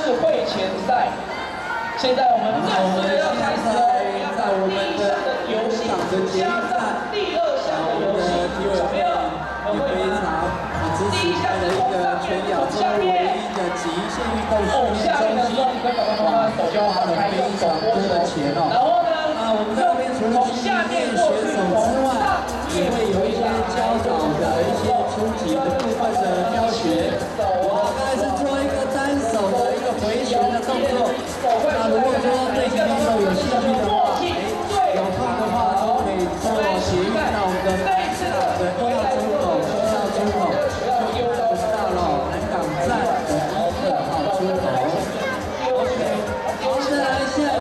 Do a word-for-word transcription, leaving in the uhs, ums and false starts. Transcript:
智慧前赛。现在我们正式要开始了，在我们的游戏加上第二项的游戏，小朋友，我们会拿第一项是从上面从下面，哦，下面的时候你跟爸爸妈妈手就要打开，用手拨球，然后